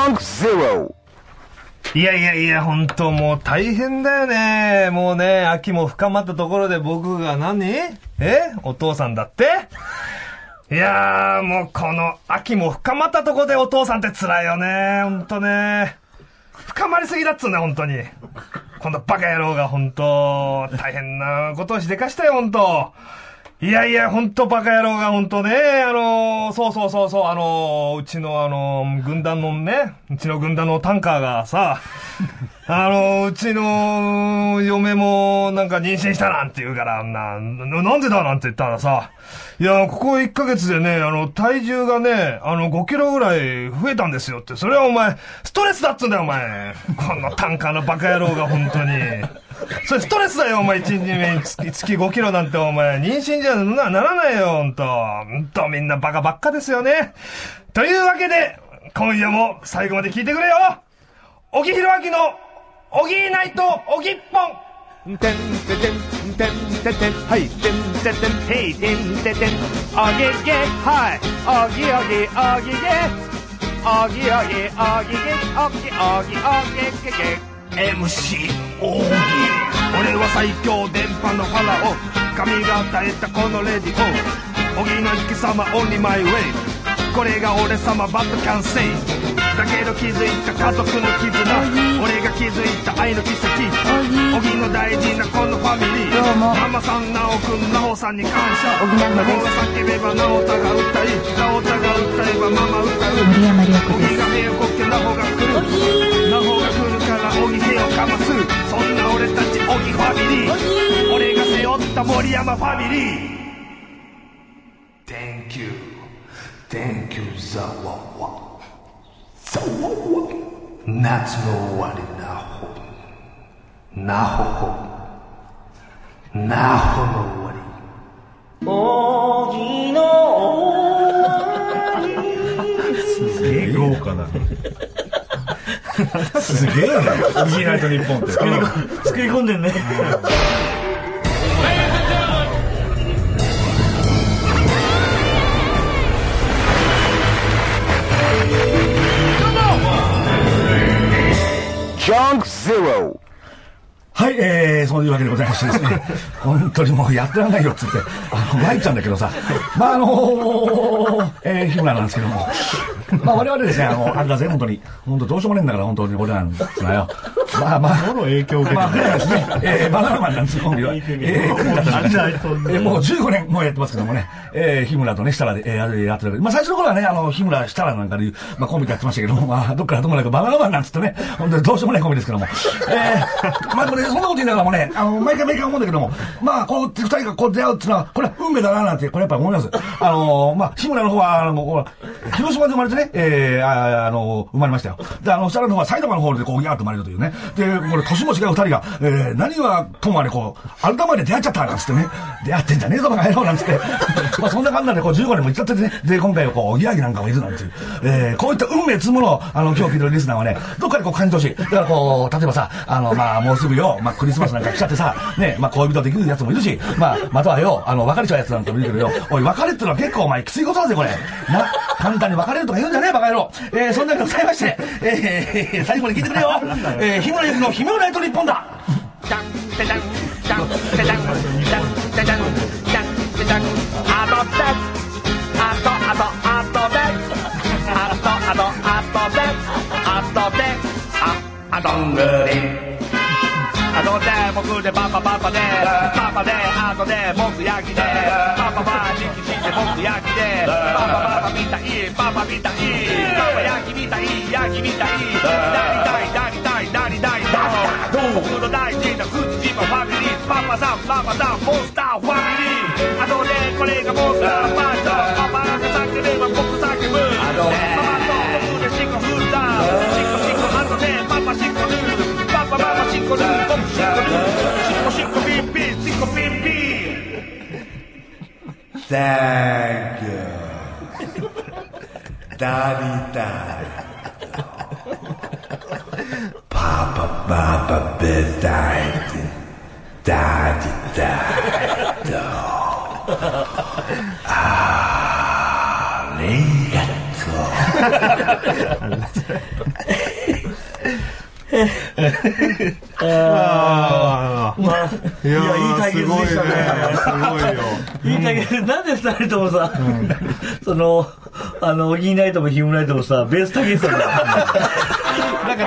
Junk Zero。 いやいやいや、本当もう大変だよね。もうね、秋も深まったところで僕がお父さんだって？いやー、もうこの秋も深まったところでお父さんって辛いよね。ほんとね。深まりすぎだっつうんだよ、ほんとに。このバカ野郎がほんと、大変なことをしでかしたよ、ほんと。いやいや、ほんとバカ野郎がほんとね、そう、うちの軍団のタンカーがさ、うちの嫁もなんか妊娠したなんて言うから、なんでだなんて言ったらさ、いや、ここ1ヶ月でね、体重がね、5キロぐらい増えたんですよって、それはお前、ストレスだっつうんだよ、お前。このタンカーのバカ野郎がほんとに。それストレスだよ、お前。1日目に月5キロなんて、お前。妊娠じゃならないよ、ほんとみんなバカばっかですよね。というわけで、今夜も最後まで聞いてくれよ。小木弘明の、小木ナイト、小木っぽん。 てんててんてんててんはいてんててんへいてんててんあげげはいあぎあぎあぎげあぎあぎあぎげあぎあぎあげげげ MC 大喜利。俺は最強電波のファラオ、神が与えたこのレディオ、小木の生き様 Only my way。 これが俺様バッドキャンセイだけど気づいた家族の絆、俺が気づいた愛の奇跡、小木の大事なこのファミリー。ママさん、直くん、直さんに感謝。直が叫べば直太が歌い、直太が歌えばママ歌う。 森山良子です。 小木が手をこって直が来る、直が来るから小木手をかます。そんな俺たち小木ファミリー、俺が背負った森山ファミリー。 Thank you Thank you ザワワザワワ夏の終わりなほなほの終わり。 小木の終わりすげえ豪華なすげえなオリジナルと日本って作り込んでんね。 Junk Zero。 はい、そういうわけでございましてですね、本当にもうやってらんないよっつって、参っちゃうんだけどさ、まあ日村なんですけども、まあ我々ですね、あれだぜ、本当どうしようもねえんだから、本当に俺なんですがよ。まあ、どの影響を受けてるんですね、バナナマンなんですコンビは。もう15年もうやってますけどもね、日村とね、設楽でやってる。まあ最初の頃はね、日村、設楽なんかでいう、まあコンビでやってましたけども、まあどっからどこまでかバナナマンなんつってね、本当にどうしようもないコンビですけども。まあでもね、そんなこと言いながらもね、毎回思うんだけども、まあこう、二人がこう出会うっていうのは、これは運命だななんて、これやっぱり思います。まあ、日村の方は、広島で生まれてね、生まれましたよ。で、設楽の方は埼玉の方でこう、ギャーッと生まれるというね。で、これ、年も違う二人が、何はともあれこう、アルタ前で出会っちゃったなんつってね、出会ってんじゃねえぞバカ野郎なんつって、まあそんな感じなんで、こう、15年も行っちゃっててね、で、今回はこう、おぎやはぎなんかもいるなんていう、こういった運命つむのを、今日聞いてるリスナーはね、どっかでこう感じてほしい。だからこう、例えばさ、まあ、もうすぐよ、まあ、クリスマスなんか来ちゃってさ、ね、まあ、恋人できるやつもいるし、まあ、またはよ、別れちゃうやつなんかもいるけどよ、おい、別れってのは結構お前きついことだぜ、これ。簡単に別れるとか言うんじゃねえ、バカ野郎。そんなわけでございまして、最後まで聞いてくれよ。日村ゆきの姫村ナイト日本だ。 僕でパパで後で僕焼きでパパは力士で僕焼きでパパみたいパパ焼きみたい焼きみたいなりたい僕の大事な口島ファミリーパパさんモンスターファミリー後でこれがモンスターバージョンパパが叫べば僕叫ぶママと僕でシコフーザーシコ後でパパシコルパパママシコル僕シコルシコピンピンシコピンピン Thank you ダリダリパパベタイダリダリありがとういや、いい対決でしたね。 すごいよ。 いい対決。なんで二人ともさ、その、オギーナイトもヒムナイトもさ、ベース対決だったんだよ。なんか、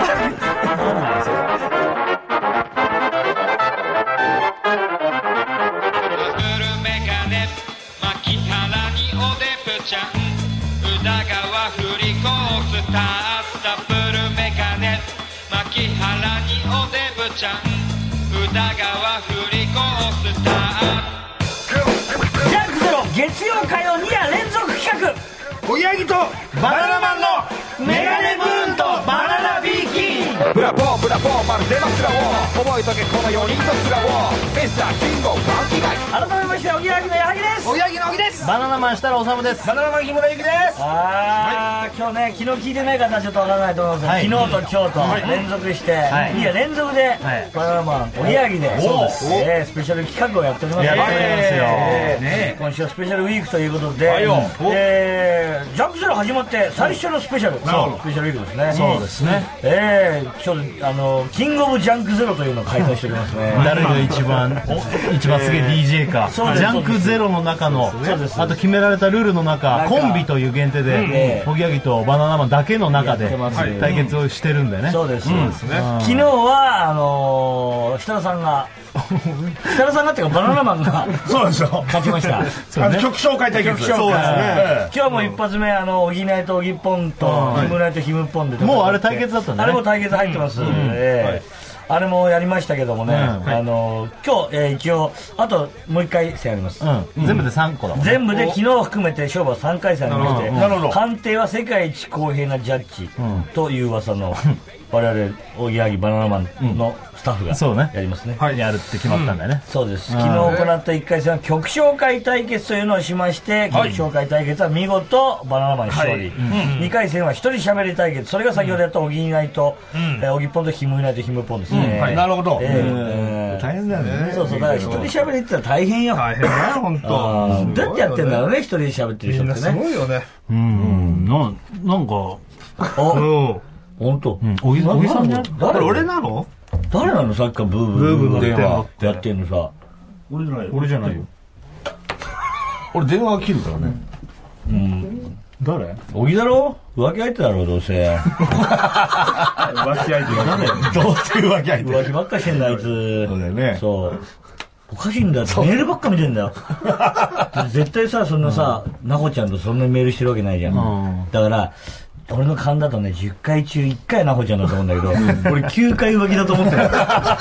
ジャンクゼロ月曜火曜2夜連続企画おぎやはぎとバナナマンのメガネブーンとバナナビーキンブラボーまるでマスラを覚えとけこの4人の面をミスターキングオブパンキガイ改めましておぎやはぎの矢作ですおぎやはぎのおぎです。 バナナマン設楽治ですバナナマン日村ゆきです。 今日ね昨日聞いてない方はちょっとわからないと思うんですけど、昨日と今日と連続して2夜連続でバナナマンおぎやはぎでスペシャル企画をやっております。 やっておりますよ今週はスペシャルウィークということでジャンクゼロ始まって最初のスペシャルスペシャルウィークですね。 そうですね。 ちょっとキングオブジャンクゼロというのを開催しておりますね。 誰が一番すげえ DJ か、ジャンクゼロの中の、あと決められたルールの中、コンビという限定でおぎやはぎとバナナマンだけの中で対決をしてるんだよね。 そうです、そうですね。昨日は設楽さんがっていうかバナナマンがそうですよ。 勝ちました。 曲紹介対決。 そうですね。今日も一発目おぎナイトおぎぽんとヒムナイトヒムポンでもうあれ対決だったんだね。 あれも対決入ってます。あれもやりましたけどもね、今日、一応あともう1回戦あります。 全部で3個だもんね。 全部で昨日含めて勝負は3回戦ありまして、判定は世界一公平なジャッジという噂の我々おぎやはぎバナナマンのスタッフがやりますね。 やるって決まったんだよね。 そうです。昨日行った1回戦は曲紹介対決というのをしまして、曲紹介対決は見事バナナマン勝利。2回戦は一人喋り対決、それが先ほどやったおぎナイト、おぎぽんとヒムナイトヒムポンですね。 なるほど。 大変だよね。そうそう、だから一人喋りってのは大変よ。 大変だよ本当。 どうやってやってんだろうね、一人で喋ってる人ってね。 すごいよね。 なんか本当。 おぎさんじゃん。 これ俺なの？ 誰なの？さっきからブーブーの電話やってんのさ。 俺じゃないよ。 俺電話が切るからね。 誰？ おぎだろ？浮気相手だろどうせ。 浮気相手が誰？ どうせ浮気相手。 浮気ばっかしてんだあいつ。 そうだよね。 そう。おかしいんだよ。メールばっか見てんだよ。絶対さ、そんなさ、なほちゃんとそんなにメールしてるわけないじゃん。だから、俺の勘だとね、10回中1回なほちゃんだと思うんだけど、俺9回浮気だと思ってる。浮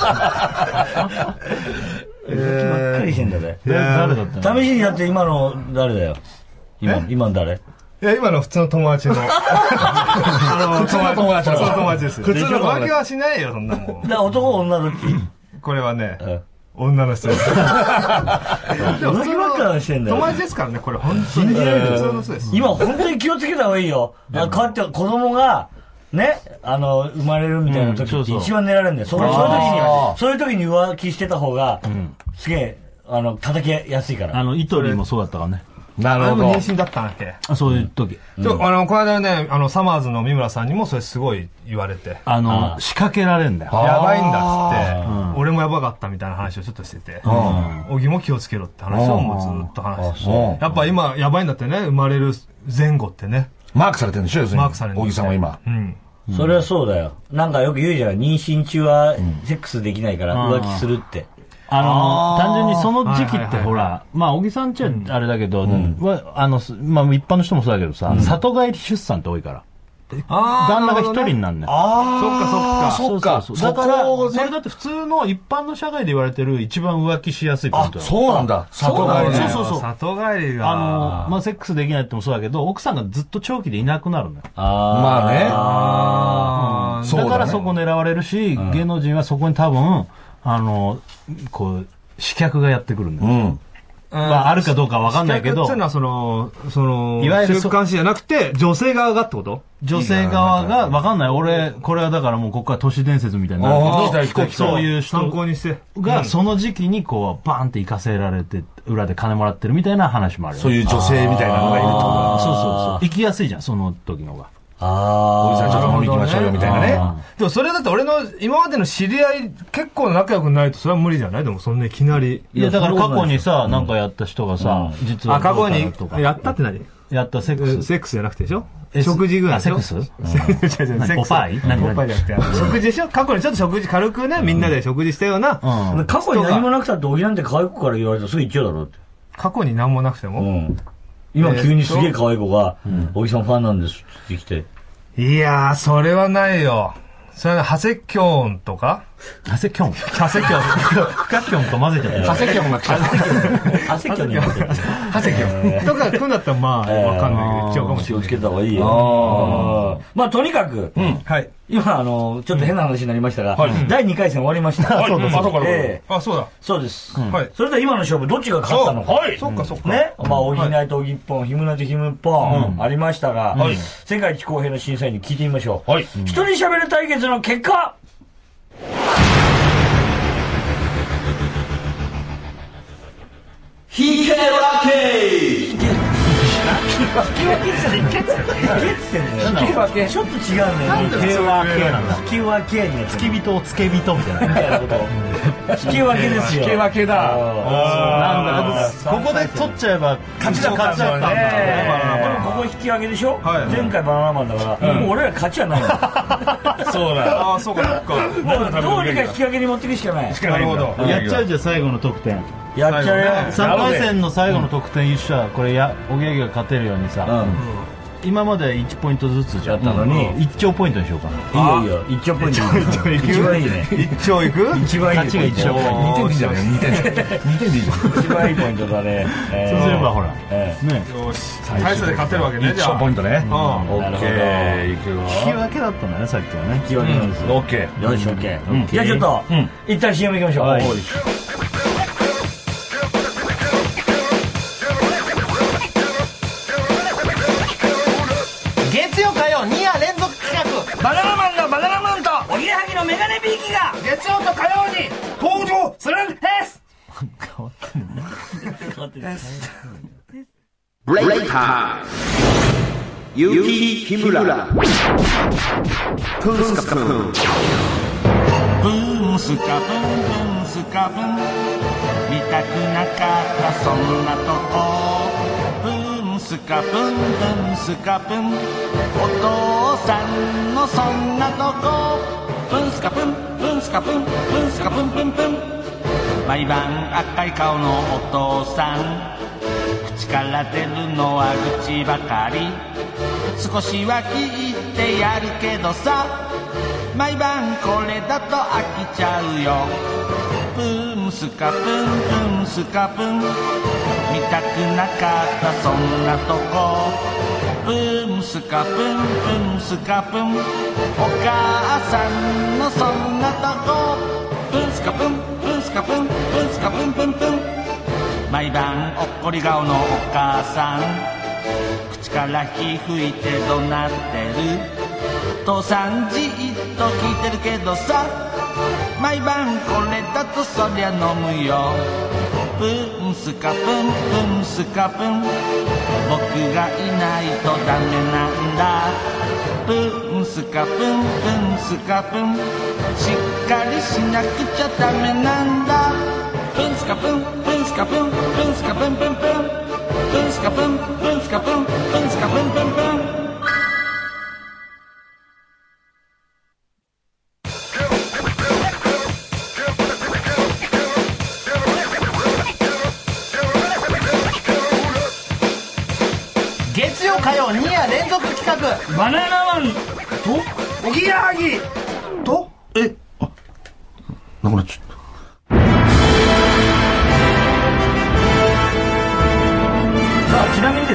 気ばっかりしてんだね。 誰だったの？ 試しにやって今の誰だよ。今の誰？ いや、今の普通の友達の。普通の友達です。普通の浮気はしないよ、そんなもん。 男女どっち？ これはね、女の人です。でも浮気ばっかりしてんだよ。 友達ですからね、これ本当に。普通の人です。 今本当に気をつけた方がいいよ。こうやって子供が、ね、生まれるみたいな時って一番狙われるんだよ。そういう時に浮気してた方が、すげえ、叩きやすいから。 イトリもそうだったからね。 なるほど。 妊娠だったんだっけ？ そういう時。 この間ね、サマーズの三村さんにもそれすごい言われて。 仕掛けられんだよ。 やばいんだっつって、俺もやばかったみたいな話をちょっとしてて、小木も気をつけろって話をもうずっと話してて。やっぱ今やばいんだってね、生まれる前後ってね。 マークされてるんでしょ？ マークされてる。 小木さんは今。 それはそうだよ。なんかよく言うじゃん。妊娠中はセックスできないから浮気するって。 単純にその時期ってほら、小木さんちはあれだけど、一般の人もそうだけどさ、里帰り出産って多いから。旦那が一人になるんだよ。 そっか。 だから、それだって普通の一般の社会で言われてる一番浮気しやすいポイントだ。 そうなんだ。里帰り。 そう。 里帰りが。 セックスできないってもそうだけど、奥さんがずっと長期でいなくなるんだよ。 まあね。 だからそこ狙われるし、芸能人はそこに多分、こう、刺客がやってくるんだよ。 あるかどうかわかんないけど。 っていうのはいわゆる週刊誌じゃなくて、女性側がってこと？ 女性側が、わかんない。俺、これはだからもうここから都市伝説みたいになるけど、そういう人参考にしてが、その時期にこう、バーンって行かせられて、裏で金もらってるみたいな話もあるよ。 そういう女性みたいなのがいるってことだ。 そうそうそう。行きやすいじゃん、その時のが。 おじさんちょっと飲み行きましょうよみたいなね。 でもそれだって俺の今までの知り合い結構仲良くないとそれは無理じゃない？でもそんないきなり。 いやだから過去にさ、なんかやった人がさ、実は。 過去にやったって何？ やったセックス。 セックスじゃなくてでしょ？食事ぐらいでしょ？ セックス？ ポパイ？ ポパイじゃなくて。 食事でしょ？過去にちょっと食事軽くね、みんなで食事したような。 過去に何もなくたっておぎなんて可愛い子から言われたらすぐ言っちゃうだろうって。 過去に何もなくても？ 今急にすげえ可愛い子が、おぎさんファンなんですって来て。 いやー、それはないよ。それは、ハセキョンとかハセキョンハセキョン。 フカキョンと混ぜちゃった。 ハセキョンが来た。 ハセキョンに混ぜた。 ハセキョン。とか、来るんだったらまあ、わかんないけど、一応かもしれない。 気をつけた方がいいよ。まあ、とにかく、 はい。 今、ちょっと変な話になりましたが、第2回戦終わりました。 そうだ、そうだ。 そうです。 はい。 それでは今の勝負、どっちが勝ったのか。 はい。そっか、そっか。 ね。まあ、おぎないとおぎっぽん、ひむなとひむっぽん、ありましたが、世界一公平の審査員に聞いてみましょう。一人喋る対決の結果引き分け引き分けって言ってんだよ。引き分けちょっと違うんだよ。 引き分けなんだ。 引き分けに付き人を付け人みたいな。 こと。引き分けですよ。 引き分けだ。 なんだ、ここで取っちゃえば勝ちだったんだよね。 でもここ引き分けでしょ？前回バナナマンだから、もう俺ら勝ちはないんだ。 そうだ。 ああ、そうか、そっか。 もうどうにか引き分けに持っていくしかない。 なるほど。 やっちゃうじゃん、最後の得点。 やっちゃうよ。 3回戦の最後の得点一緒は、これおぎやぎが勝てるようにさ、今まで1ポイントずつじゃったのに、1兆ポイントにしようかな。 いいよ、1兆ポイント。一番いいね。 1兆いく？ 一番いい。 勝ちが1兆ポイント。 2点でいいじゃない2点でいいじゃん。 一番いいポイントだね。 そうすればほら。 ね。よし。大差で勝てるわけね、じゃあ。 1兆ポイントね。 オッケー。 いくよ。 引き分けだったんだね、さっきはね。 引き分けなんですよ。 オッケー。 よし、オッケー。じゃあちょっと、一旦 CM 行きましょう。 月曜火曜2夜連続企画バナナマンのバナナマンとおぎやはぎのメガネビーキが月曜と火曜に登場するんですブレイターユキキムラプンスカプンブンスカブンブンスカブン見たくなかったそんなとこブンスカブンブンスカブンお父さんのそんなとこブンスカブンブンスカブンブンスカブンブンブン毎晩赤い顔のお父さん口から出るのは愚痴ばかり少しは聞いてやるけどさ毎晩これだと飽きちゃうよブンスカブンブンスカブン見たくなかったそんなとこブンスカブンブンスカブンお母さんのそんなとこブンスカブンブンスカブンブンスカブンブンブン毎晩おっこり顔のお母さん口から火吹いて怒鳴ってる父さんじっと聞いてるけどさ毎晩これだとそりゃ飲むよブンスカブンブンスカブン僕がいないとダメなんだブンスカブンブンスカブンしっかりしなくちゃダメなんだブンスカブンブンスカブンブンスカブンブンブンブンスカブンブンスカブンブンスカブンブンブン月曜火曜2夜連続企画バナナマンとおぎやはぎとなくなっちゃった。 さあちなみにです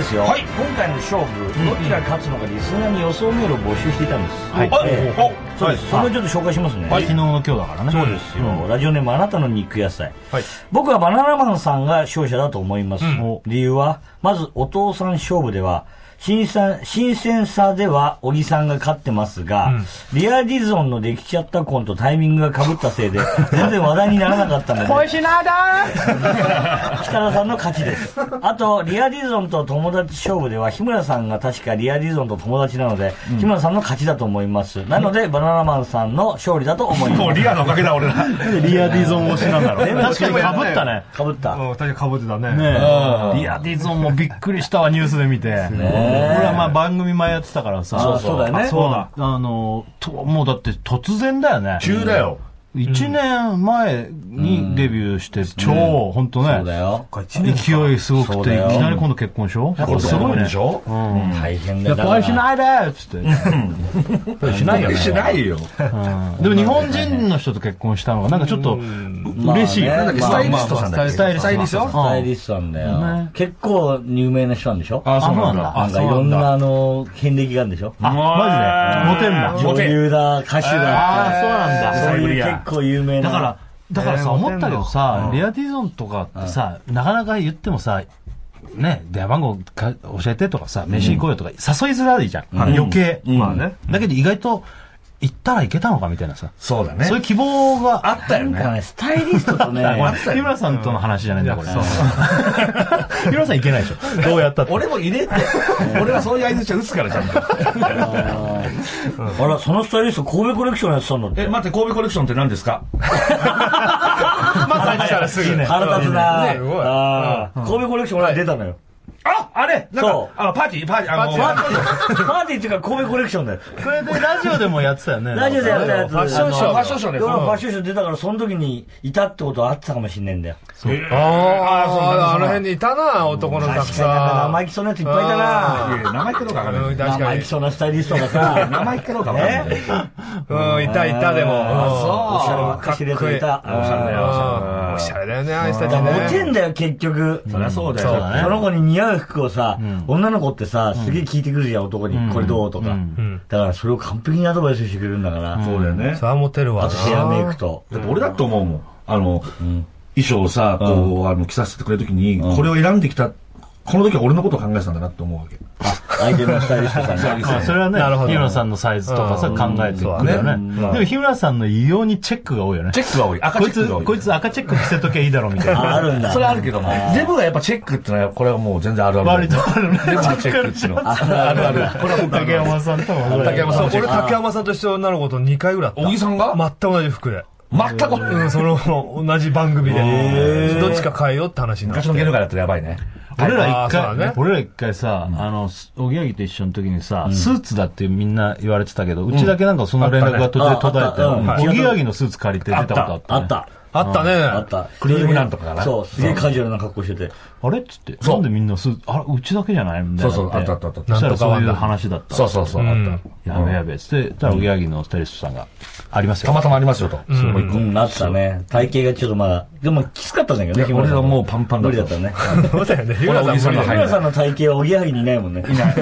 ですよ。 はい今回の勝負、どっちが勝つのかリスナーに予想メールを募集していたんです。 はい。 そうです。それをちょっと紹介しますね。 昨日の今日だからね。 そうですよ。ラジオネームあなたの肉野菜。 はい。 僕はバナナマンさんが勝者だと思います。理由は、まずお父さん勝負では、新鮮さでは小木さんが勝ってますが、リアディゾンのできちゃったコンとタイミングが被ったせいで、全然話題にならなかったので。 恋しないだ北田さんの勝ちです。あと、リアディゾンと友達勝負では、日村さんが確かリアディゾンと友達なので、日村さんの勝ちだと思います。なので、バナナマンさんの勝利だと思います。 もうリアのおかげだ、俺ら。 リアディゾン推しなんだろう。確かに被ったね。 被った。 確かに被ってたね。 リアディゾンもびっくりしたわ、ニュースで見て。俺はまあ番組前やってたからさ。 そうだよね。 そうだ。もうだって突然だよね。 急だよ。 1年前にデビューして、超、ほんとね。 そうだよ。 勢いすごくて、いきなり今度結婚でしょ？ これすごいでしょ？ 大変だよ。 恋しないでーっつって。 しないよね。しないよ。 でも日本人の人と結婚したのが、なんかちょっと嬉しい。 スタイリストさんだっけ？ スタイリストスタイリストなんだよ。結構有名な人なんでしょ？ あ、そうなんだ。 なんかいろんな遍歴があるんでしょ？ マジでモテんだ。 女優だ、歌手だ。 あ、そうなんだ。 そういう結構有名な。 だからさ、思ったけどさ、リアディゾンとかってさ、なかなか言ってもさ、ね、電話番号教えてとかさ、飯行こうよとか、誘いづらいじゃん。余計。まあね。だけど意外と、行ったらいけたのかみたいなさ。 そうだね。 そういう希望があったよね。 スタイリストとね。 日村さんとの話じゃないんだ、これ。日村さんいけないでしょ。どうやったって。 俺も入れて。俺はそういう相槌を打つから、ちゃんと。 あら、そのスタイリスト神戸コレクションやってたんだって。 待って、神戸コレクションって何ですか？ まさにしたらすぐね。 腹立つな神戸コレクション俺出たのよ。 あれなんか、パーティーっていうか神戸コレクションだよ。 それでラジオでもやってたよね。 ラジオでやったやつ。 ファッションショー。ファッションショーです。 ファッションショー出たから、その時にいたってことはあったかもしんないんだよ。 あの辺にいたな、男のたくさん。 生意気そうなやついっぱいいたな。 生意気かどうかわかんない。 生意気そうなスタイリストがさ、 生意気かどうかわかんない。 いたでも。 おしゃればっかしでいた。 おしゃれだよね、あいつたちね。 モテんだよ、結局。 そりゃそうだよ。 その子に似合う服をさ、女の子ってさ、すげえ聞いてくるじゃん、男に。これどうとか。だからそれを完璧にアドバイスしてくれるんだから。 そうだよね。 さあモテるわ。 あとヘアメイクと。 俺だと思うもん。衣装をさ、こう、着させてくれるときに、これを選んできた、この時は俺のことを考えてたんだなって思うわけ。 相手のスタイリストさんが。 それはね、日村さんのサイズとかさ、考えてくるよね。でも日村さんの異様にチェックが多いよね。 チェックが多い。赤チェックが多い。 こいつ赤チェック着せときゃいいだろうみたいな。 あるんだ。 それあるけども。デブがやっぱチェックってのは、これはもう全然あるある。 割とあるね。 デブのチェックっていうの。あるある。これは竹山さんとも。 竹山さん。俺竹山さんと一緒になること2回ぐらいあった。 小木さんが全く同じ服で。 全く同じ番組で。どっちか変えようって話になって。 昔の芸能界だったらやばいね。 俺ら一回さ、おぎやぎと一緒の時にさ、スーツだってみんな言われてたけど、うちだけなんかその連絡が途中で途絶えて、おぎやぎのスーツ借りて出たことあった。 あった。 あったね。 あった。 クリームなんとかかな。 そう、すげえカジュアルな格好してて。 あれっつって。なんでみんなうちだけじゃないみたいな。 そうそう、あった。 そしたらそういう話だった。 そう、あった。 やべえ、つって、たらおぎやぎのスタイリストさんが、ありますよ。 たまたまありますよと。 もう一個。あったね。体型がちょっとまだ、でもきつかったんだけどね、 俺はもうパンパンだった。 無理だったね。 そうだよね。日村さんの体型はおぎやはぎにいないもんね。いない。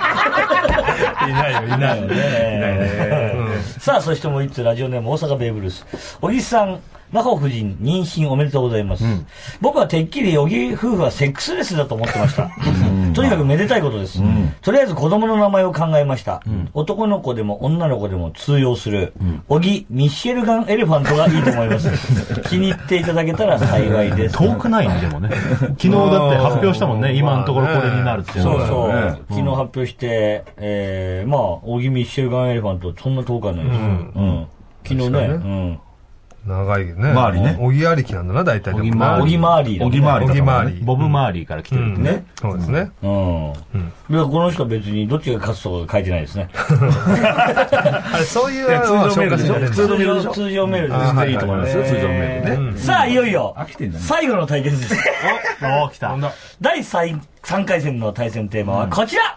いないよね。 さあ、そしてもう一つラジオネーム大阪ベイブルース。小木さん、真帆夫人、妊娠おめでとうございます。僕はてっきり小木夫婦はセックスレスだと思ってました。とにかくめでたいことです。とりあえず子供の名前を考えました。男の子でも女の子でも通用する、小木ミッシェルガンエレファントがいいと思います。気に入っていただけたら幸いです。 遠くないんでもね。昨日だって発表したもんね。今のところこれになるっていう。 そうそう。昨日発表して、まあ、小木ミッシェルガンエレファント、そんな遠くはないです。昨日ね。 長いね。 周りね。 小木ありきなんだな、大体。 小木周り。 小木周り。 ボブ周りから来てるね。そうですね。 この人は別にどっちが勝つとか書いてないですね。 あれ、そういう通常メールでしょ？ 通常メールで全然いいと思いますよ、通常メールね。 さあ、いよいよ、最後の対決です。 お、来た。 第3回戦の対戦テーマはこちら！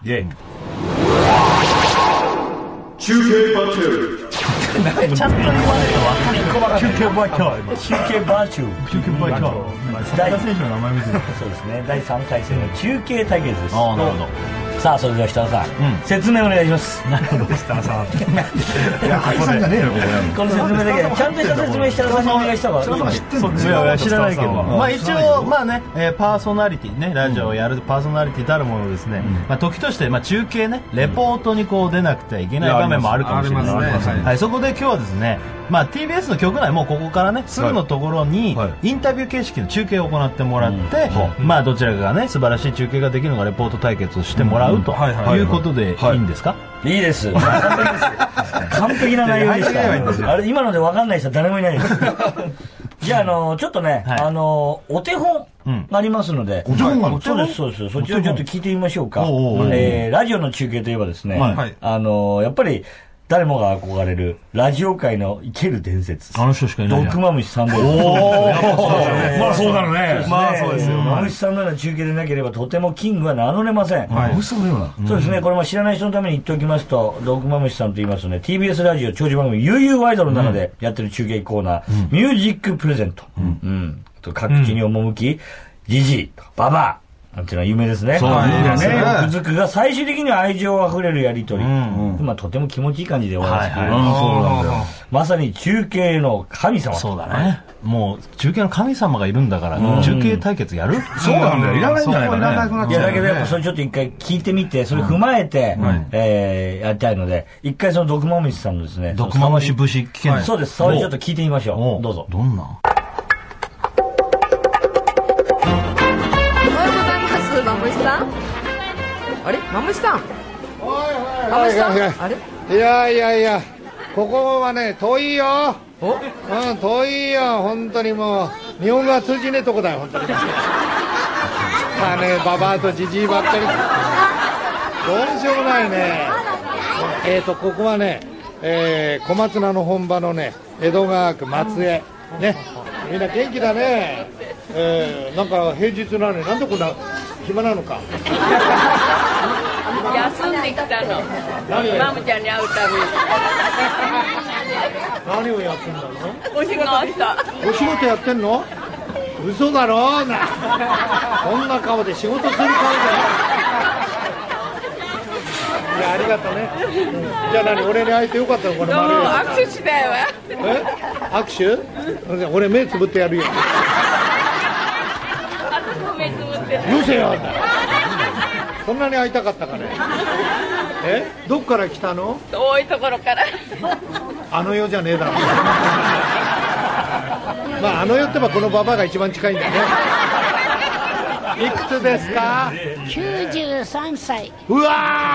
中継バトル。 ちゃんと言われると分かる。 休憩バイター。 中継バーチュー。 休憩バイター。サッカー選手の名前見てる。 そうですね。第3回戦の中継対決です。 ああ、なるほど。 さあ、それでは設楽さん、説明お願いします。 なるほど、設楽さん。 いや、俳優さんじゃねえよ、ここね。 この説明だけ、ちゃんとした説明設楽さんにお願いした方がいい。 いや、知らないけど。まあ一応、まあね、パーソナリティね、ラジオをやるパーソナリティたるものですね。まあ時として、まあ中継ね、レポートにこう出なくてはいけない場面もあるかもしれないですね。はい、そこで今日はですね、まあ TBS の局内、もうここからね、すぐのところに、インタビュー形式の中継を行ってもらって、まあどちらかがね、素晴らしい中継ができるのがレポート対決をしてもらうということでいいんですか？ いいです。完璧な内容でした。あれ、今ので分かんない人は誰もいないです。じゃあ、ちょっとね、お手本がありますので。 お手本がある？ そうです、そうです。そちらちょっと聞いてみましょうか。ラジオの中継といえばですね、やっぱり、誰もが憧れる、ラジオ界の生ける伝説。 あの人しかいない。 毒マムシさんです。 まあそうだろうね。 まあそうですよ。マムシさんのような中継でなければ、とてもキングは名乗れません。 マムシさんのような。 そうですね。これも知らない人のために言っておきますと、毒マムシさんと言いますとね、TBS ラジオ長寿番組、悠々ワイドの中でやってる中継コーナー、ミュージックプレゼント。各地に赴き、ジジイ、ババア。なんていうのは有名ですね。そうですね。くずくが最終的には愛情あふれるやりとり。まあとても気持ちいい感じで終わらせてくれる。まさに中継の神様。 そうだね。もう中継の神様がいるんだから、中継対決やる？ そうなんだよ。いらないんじゃないかね。 いや、だけどやっぱそれちょっと一回聞いてみて、それ踏まえて、やりたいので、一回その毒マムシさんのですね。 毒マムシ節聞けない。 そうです。それちょっと聞いてみましょう。どうぞ。 どんな？ マムシさん？あれ？マムシさん？マムシさん？あれ？ いや、ここはね、遠いよ。遠いよ、本当にもう。日本語は通じねえとこだよ、本当に。ババアとジジイばっかり。どうしようもないね。ここはね、小松菜の本場のね、江戸川区松江。ね。みんな元気だね。なんか平日なのになんでこんな暇なのか。 休んできたの。マムちゃんに会うために。 何をやってんだろう？ お仕事した。 お仕事やってんの？嘘だろ？こんな顔で仕事する顔で。いや、ありがとうね。じゃあ何、俺に会えてよかったの？この丸い。 握手したよ。 握手？俺目つぶってやるよ。よせよ。そんなに会いたかったかね。どっから来たの？ 遠いところから。 あの世じゃねえだろ。まああの世ってばこのババアが一番近いんだね。いくつですか ？93歳。 うわー、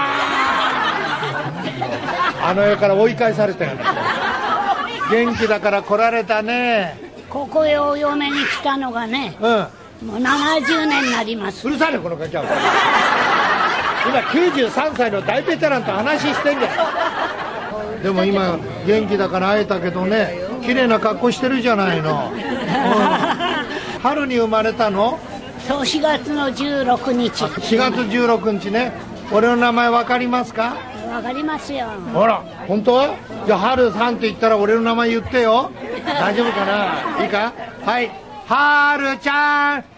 あの世から追い返されたよね。元気だから来られたね。 ここへお嫁に来たのがね、もう70年になります。 うるさいねこのガキャ。今93歳の大ベテランと話してんだよ。でも今元気だから会えたけどね、綺麗な格好してるじゃないの。春に生まれたの？ そう、4月の16日。 4月16日ね。俺の名前わかりますか？ わかりますよ。 ほら、本当？じゃあ春さんって言ったら俺の名前言ってよ。大丈夫かな？いいか？はい、春ちゃん。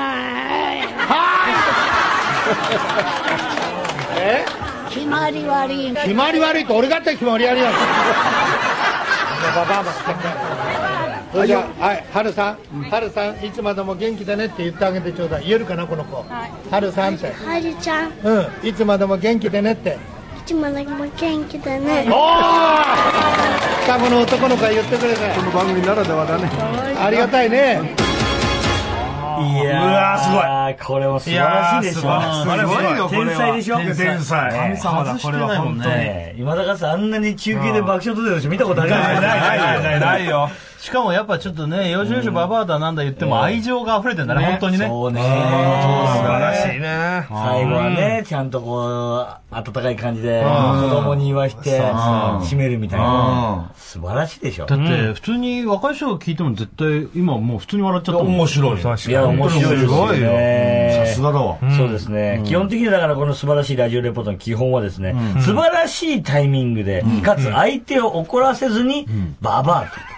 決まり悪い。 決まり悪いと俺だって決まり悪いやつ。ババアもそれじゃあ、はい、春さん、いつまでも元気でねって言ってあげてちょうだい。言えるかなこの子。春さんって。 春ちゃん。 いつまでも元気でねって。 いつまでも元気でね。 おー、双子の男の子が言ってくれて。 この番組ならではだね。 ありがたいね。 いやー、すごい。これも素晴らしいでしょ。 すごいよ、これは。 天才でしょ。 天才。 神様だ、これは本当に。 今だかさんあんなに中継で爆笑取れる人見たことありますか？ ないよ。しかもやっぱちょっとね、よしよしババアだなんだ言っても愛情が溢れてんだね、本当にね。 そうね。 素晴らしいね。 最後はね、ちゃんとこう、温かい感じで、子供に言わして、締めるみたいな。素晴らしいでしょ。 だって、普通に若い人が聞いても絶対、今もう普通に笑っちゃったもん。 面白い。 いや、面白いですよね。 さすがだわ。 そうですね。基本的にだからこの素晴らしいラジオレポートの基本はですね、素晴らしいタイミングで、かつ相手を怒らせずに、ババアと。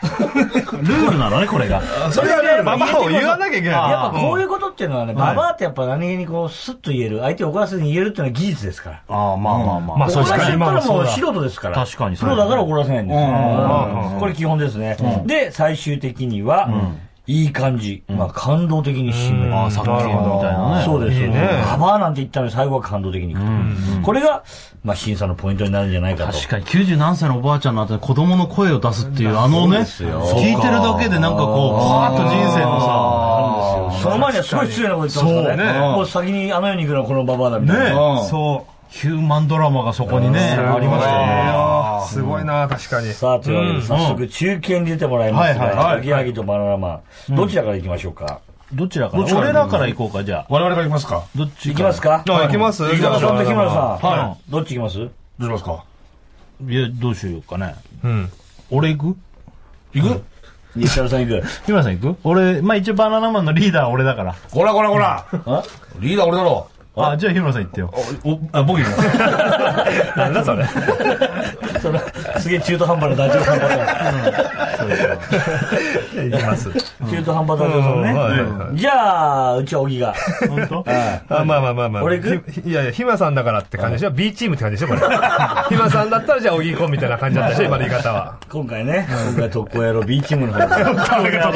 ールなのね、これが。 それはね、ババアを言わなきゃいけない。 やっぱこういうことっていうのはね、ババアってやっぱ何気にこう、スッと言える、相手を怒らせずに言えるっていうのは技術ですから。 ああ、まあまあまあ。まあ、 怒らせたらもう素人ですから。 確かにプロだから怒らせないんですよ。これ基本ですね。で、最終的には、いい感じ。まあ、感動的に締める。 ああ、さっきのみたいなね。 そうですよね。ババアなんて言ったのに最後は感動的にいくと。これが、まあ、審査のポイントになるんじゃないかと。 確かに、90何歳のおばあちゃんの後に子供の声を出すっていう、あのね、聞いてるだけでなんかこう、パーッと人生のさ、 その前にはすごい失礼なこと言ってますからね。もう先にあの世に行くのはこのババアだみたいな。 ね。そう。ヒューマンドラマがそこにね、ありましたね。すごいな、確かに。 さあ、というわけで早速中継に出てもらいますが、おぎやはぎとバナナマン、どちらから行きましょうか。 どちらから俺らから行こうか、じゃあ。 我々から行きますか。 どっち行きますか。 行きます石原さんと日村さん。はい。どっち行きます。 どうしますか。 いや、どうしようかね。うん。俺行く行く石原さん行く。 日村さん行く俺、まあ一応バナナマンのリーダーは俺だから。 こらこらこらリーダー俺だろ。 あ、じゃあ日村さん行ってよ。 僕行きます。 なんだそれ。 それ、すげえ中途半端なダチョウさんパターン。行きます。 中途半端ダチョウさんね。じゃあ、うちは小木が。 本当？ まあ。 俺行く？ いやいや、ひまさんだからって感じでしょ ?B チームって感じでしょこれ。ひまさんだったらじゃあ小木行こうみたいな感じだったでしょ今の言い方は。 今回特攻野郎 B チームの方が。 A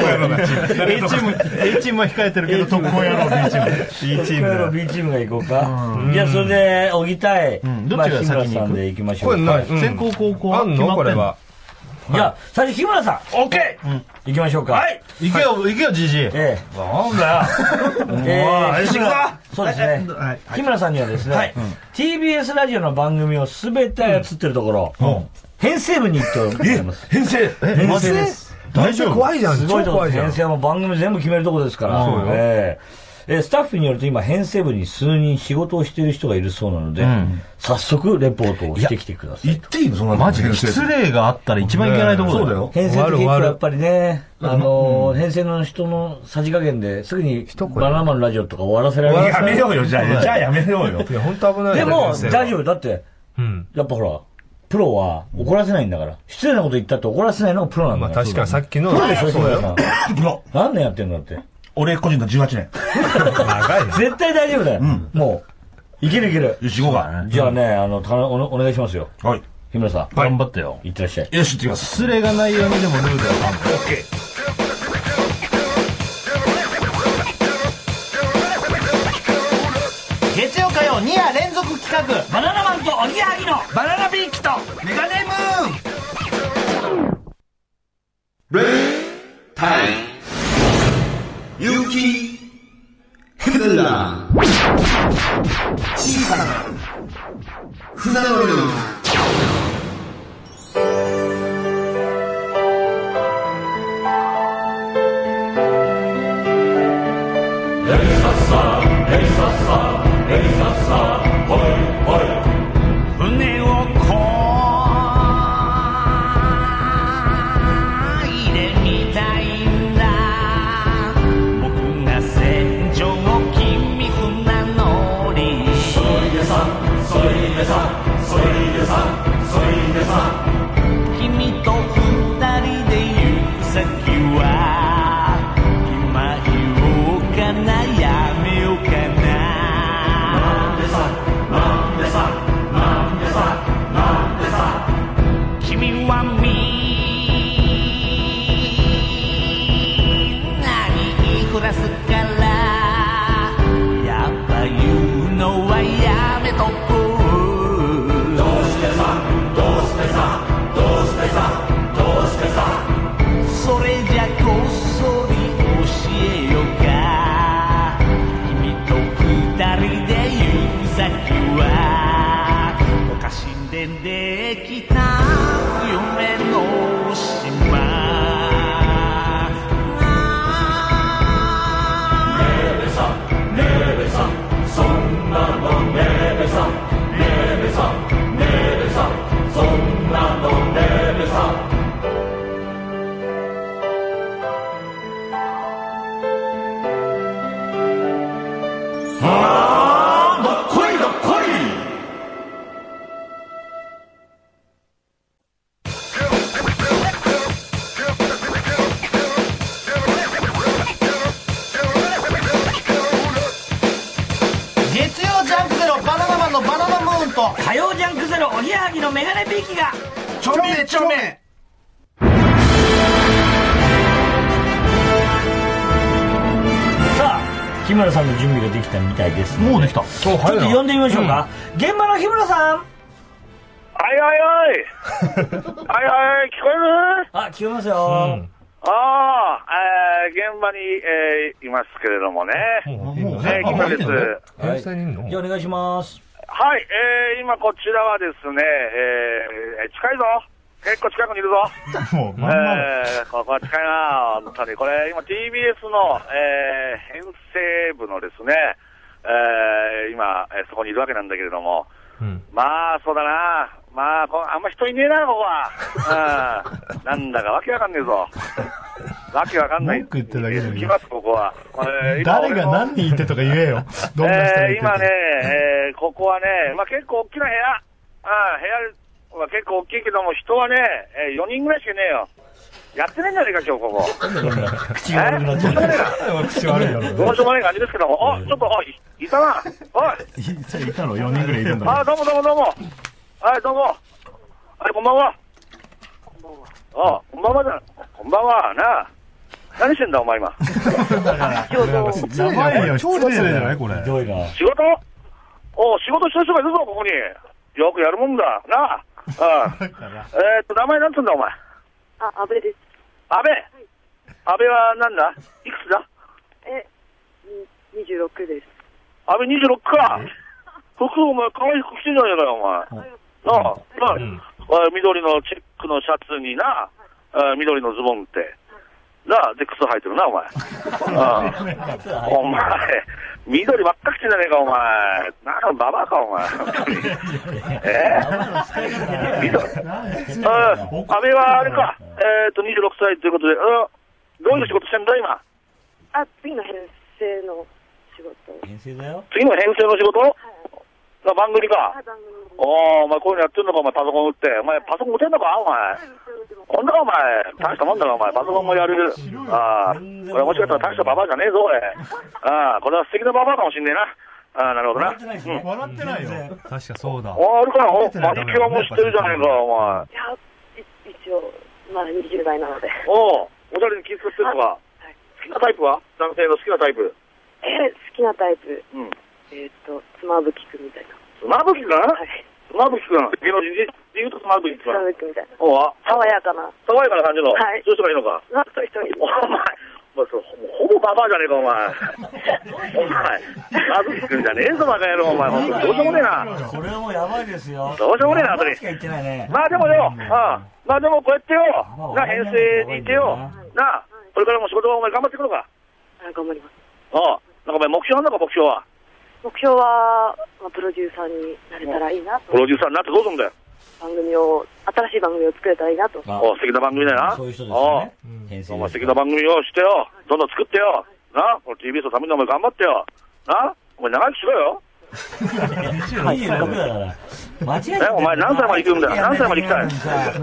チームは控えてるけど、特攻野郎 B チーム。 B チーム。特攻野郎 B チームが行こうか。じゃあ、それで、小木対、 どっちが先に行く？ で行きましょう。 先行後攻あんのこれは。 じゃあ、最初日村さん。 オッケー行きましょうか。 はい。 行けよ、じじい。 なんだよ。 安心だ。そうですね。日村さんにはですね、TBS ラジオの番組をすべて操ってるところ、編成部に行っております。 編成です。 大丈夫？怖いじゃん。 すごいところ。編成はもう番組全部決めるところですから。スタッフによると今編成部に数人仕事をしている人がいるそうなので、早速レポートをしてきてください。 言っていいのそんなマジで失礼があったら一番いけないところだよ。 編成って結構やっぱりね、編成の人のさじ加減ですぐにバナナマンのラジオとか終わらせられる。 やめようよ、じゃあやめようよ。 いや、本当危ない。 でも、大丈夫。だって、やっぱほら、プロは怒らせないんだから。失礼なこと言ったって怒らせないのがプロなんだから。 まあ確かにさっきの。 プロでしょ、そうだよ。プロ。何年やってんだって。 俺個人が18年。 長い。 絶対大丈夫だよ。もう、いけるいける。 よし、行こうか。 じゃあね、お願いしますよ。 はい。 日村さん。 頑張ってよ。 いってらっしゃい。 よし、行ってきます。 失礼がないようにでもルールはオッケー。 月曜火曜2夜連続企画バナナマンとおぎやはぎのバナナビーキとメガネムーンレイタイム勇気ヒムラ小さな船のように船をこいでみたいんだ僕が船長君船乗りそいでさ君と二人で行く先は今言おうかなやめようかな君はみんなに言いふらすからやっぱ言うのはやめとこうどうしてさそれじゃこっそり教えようか君と二人で行く先はおかしんでできた夢の島ねべさそんなのねべさそんなのねべさ明のメガネビーキがちょめちょめ。 さあ日村さんの準備ができたみたいです。 もうできた。 ちょっと呼んでみましょうか、現場の日村さん。 はいはいはい。はいはい、聞こえる？ あ、聞こえますよ。 現場に、いますけれどもね。木村です。 じゃあお願いします。 はい、今こちらはですね、近いぞ。結構近くにいるぞ。ここは近いな、本当に。これ、今 TBS の、編成部のですね、今、そこにいるわけなんだけれども、まあ、そうだな。まあ、あんま人いねえな、ここは。なんだかわけわかんねえぞ。わけわかんない。 文句言ってるだけで来ます、ここは。 誰が何人いてとか言えよ。どんな人がいて今ね、ここはね、まあ結構大きな部屋。部屋は結構大きいけども、人はね、4人ぐらいしかねえよ。やってねえんじゃねえか、今日ここ。 口が悪くなっちゃう。 口悪いよ。どうしようもない感じですけども、ちょっと、いたな。おい。 いたの4人ぐらいいるんだ。 どうも。はい、どうも。はい、こんばんは。こんばんはだ。こんばんは、な。何してんだ、お前今。 やばいよ、超失礼じゃないこれ。 仕事？仕事してる人がいるぞ、ここに。よくやるもんだ、な。名前なんつうんだ、お前。 安倍です。 安倍はなんだ？いくつだ ？26です。 安倍26か。服、お前、可愛い服着てんじゃねえかよ、お前。緑のチェックのシャツにな、緑のズボンって。で、靴履いてるな、お前。お前、緑ばっか着てんじゃねえか、お前。ババアか、お前。安倍はあれか、26歳ということで、どういう仕事してんだ、今。 次の編成の仕事。 編成だよ。 次の編成の仕事？番組か。お前こういうのやってんのか、お前パソコン打って。お前パソコン打てんのか、お前。こんなか、お前。大したもんだか、お前。パソコンもやる。これもしかしたら大したババアじゃねえぞ、俺。これは素敵なババアかもしんねえな。なるほどな。 笑ってないよ。確かそうだ。 あるかな、マニキュアも知ってるじゃねえか、お前。 一応、まだ20代なので。 おしゃれに気遣ってるのか。好きなタイプは？男性の好きなタイプ。 好きなタイプ。妻夫木くんみたいな。 妻夫木くん？はい。妻夫木くん。芸能人で言うと妻夫木くん。 妻夫木くんみたいな。 爽やかな感じの。 はい。 そういう人がいるのか。 そういう人いる。 お前、ほぼババアじゃねえか、お前。お前、妻夫木くんじゃねえぞ、バカ野郎、お前。どうしようもねえな。 これはもうやばいですよ。 どうしようもねえな、後で。まあでもよ、でもこうやってよ、編成にいてよ、これからも仕事はお前頑張っていくのか。 頑張ります。 なんかお前目標あんのか、目標は。 目標は、プロデューサーになれたらいいなと。 プロデューサーになってどうするんだよ。 新しい番組を作れたらいいなと。 素敵な番組だよな。 そういう人ですね。 素敵な番組をしてよ。どんどん作ってよ。TBS のためにお前頑張ってよ。お前長生きしろよ。 26だから。間違えた。 お前何歳まで生きるんだよ。何歳まで生きたい。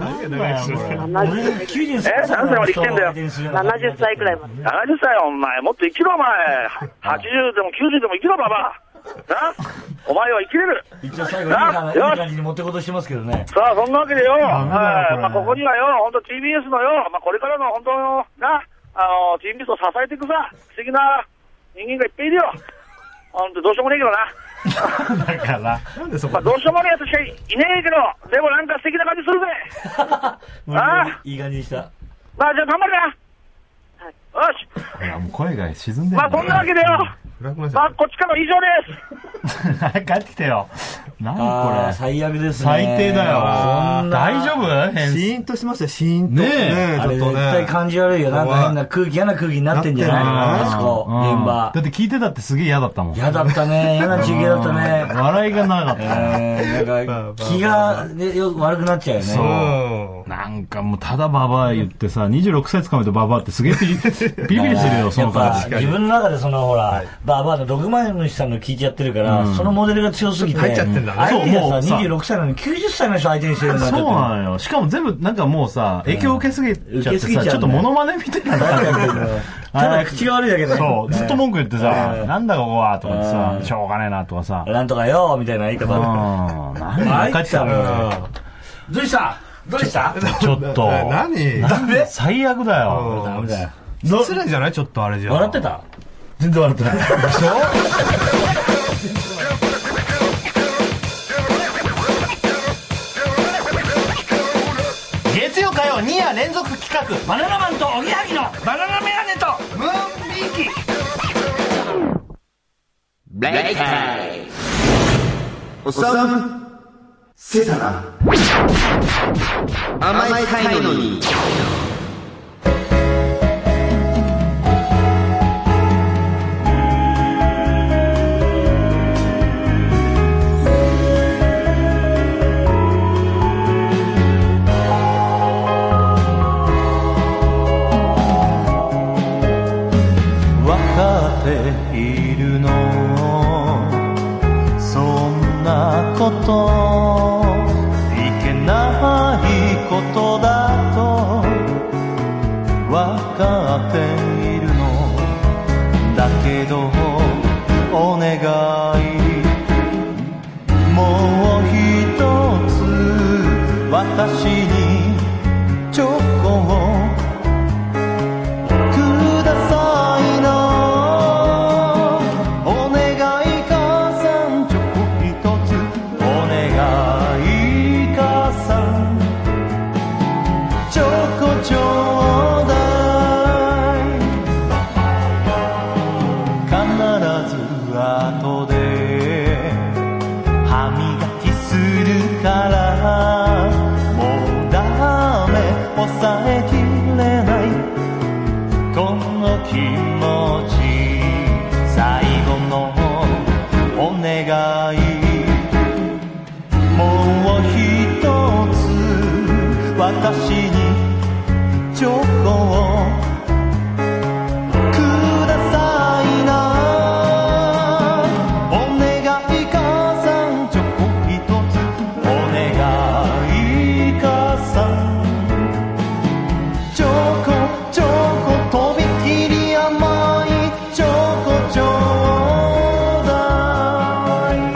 何歳まで生きてんだよ。 70歳くらいまで。 70歳お前、もっと生きろお前。80でも90でも生きろババア。お前は生きれる。 一応最後いい感じに持ってことしてますけどね。 さあ、そんなわけでよ。ここにはよ、本当 TBS のよ、これからの本当の、TBS を支えていくさ、素敵な人間がいっぱいいるよ。本当どうしようもねえけどな。 だから、なんでそこどうしようもねえやつしかいねえけど、でもなんか素敵な感じするぜ。 いい感じでした。 じゃあ頑張るな。よし。 いや、もう声が沈んでる。 そんなわけでよ。こっちからの以上です。 帰ってきてよ。何これ。 最悪ですね。 最低だよ。大丈夫？ シーンとしましたよ、シーンと。 ねえ。あれ絶対感じ悪いよ。なんか変な空気、嫌な空気になってんじゃないあそこ、現場。 だって聞いてたってすげえ嫌だったもん。 嫌だったね。嫌な中継だったね。 笑いがなかった。 なんか、気が悪くなっちゃうよね。 そう。なんかもうただババア言ってさ、26歳捕まえてババアってすげえピリピリするよ、その感じ。 自分の中でほら、ババアの毒前主さんの聞いちゃってるから、そのモデルが強すぎて。 入っちゃってんだね。 相手がさ、26歳なのに90歳の人相手にしてるんだって。 そうなのよ。しかも全部なんかもうさ、影響受けすぎちゃってさ、ちょっとモノマネみたいな。 ただ口が悪いだけで。 そう、ずっと文句言ってさ、なんだここはとかさ、しょうがねえなとかさ。 なんとかよみたいな言い方。 何か帰ってたのよ。 どうしたちょっと。 何ダメ最悪だよ。 ダメだよ。 失礼じゃないちょっとあれじゃん。 笑ってた？ 全然笑ってない。でしょ月曜火曜2夜連続企画、 バナナマンとおぎやはぎのバナナメガネとムーンビーキ。 ブレイクタイム。おっさん、セタだ。甘えたいのに。 いるのそんなこといけないことだとわかっているのだけどお願いもう一つ私にチョコをくださいな気持ち最後のお願いもう一つ私にチョコをくださいなお願い母さんチョコ一つお願い母さんチョコとびきり甘いチョコちょうだい